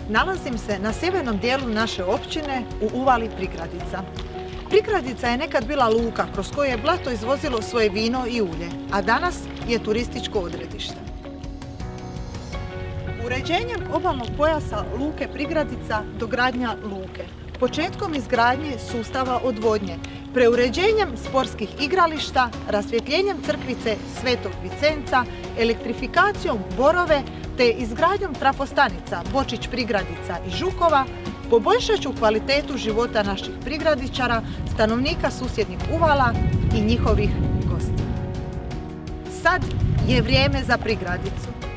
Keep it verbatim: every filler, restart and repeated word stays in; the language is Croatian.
Nalazim se na sjevernom dijelu naše općine u uvali Prigradica. Prigradica je nekad bila luka kroz koju je Blato izvozilo svoje vino i ulje, a danas je turističko odredište. Uređenjem obalnog pojasa luke Prigradica dogradnja luke, početkom izgradnje sustava odvodnje, preuređenjem sportskih igrališta, rasvjetljenjem crkvice Svetog Vicenca, elektrifikacijom Borove te izgradnjom trafostanica Bočić, Prigradica i Žukova poboljšat ću kvalitetu života naših Prigradičara, stanovnika susjednih uvala i njihovih gostiju. Sad je vrijeme za Prigradicu.